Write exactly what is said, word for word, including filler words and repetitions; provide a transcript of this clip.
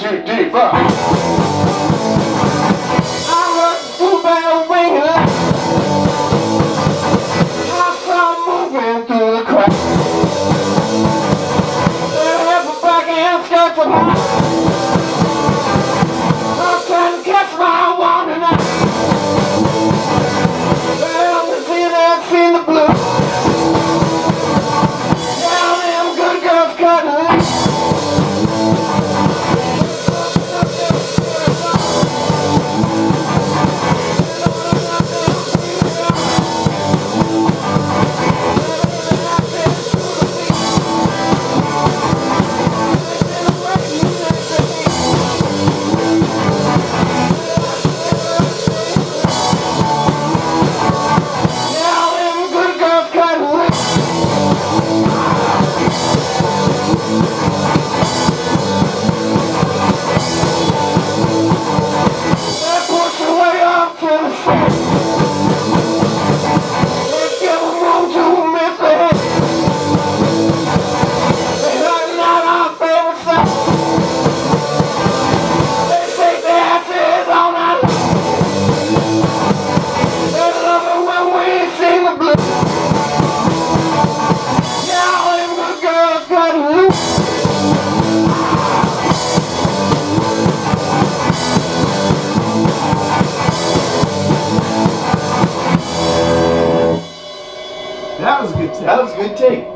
too deep. Uh. I was too bad winging. I saw moving through the crowd. Everybody else got to move. I couldn't catch my one tonight. Well, the see that, seen the blue. Now them good girls cutting loose. That was a good take. That was a good take.